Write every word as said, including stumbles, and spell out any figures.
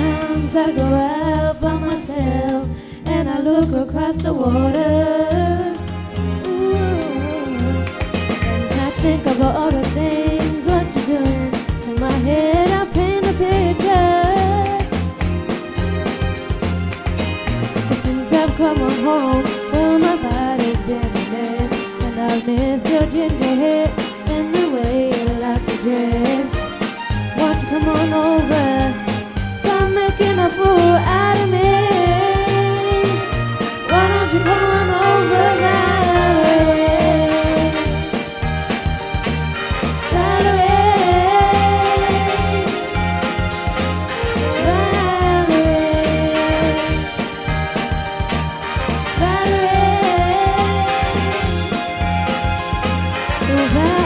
Sometimes I go out by myself and I look across the water. Ooh. And I think of all the things what you're doing. In my head I paint a picture. But since I've come on home, well my body's been a mess. And I miss your ginger hair and the way you like to dress. Won't you come on over? Stop making a fool out of me. Why don't you come on over, Valeri? Valeri, Valeri, Valeri.